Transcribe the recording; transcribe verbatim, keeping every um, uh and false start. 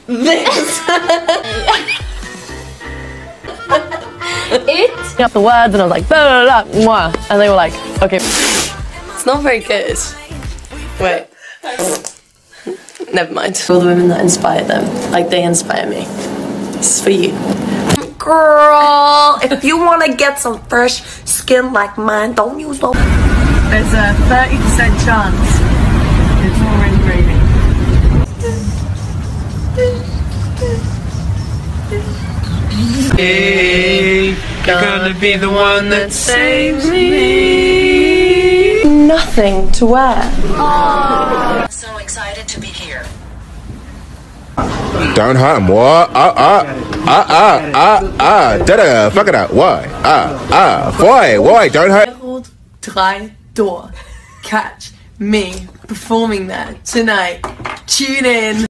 this. It. Up the words and I was like, blah, blah, blah, mwah. And they were like, okay. It's not very good. Wait. Never mind. All the women that inspired them, like they inspire me. This is for you. Girl, if you want to get some fresh skin like mine, don't use those. There's a thirty percent chance it's already raining. Hey, gonna be the one that saves me. Nothing to wear. Oh. So excited to be here. Don't hurt him. What? Ah, ah, ah, ah, ah, ah. Da-da, fuck it up. Why? Ah, ah. Why? Why? Don't hurt. Drei Door. Catch me performing there tonight. Tune in.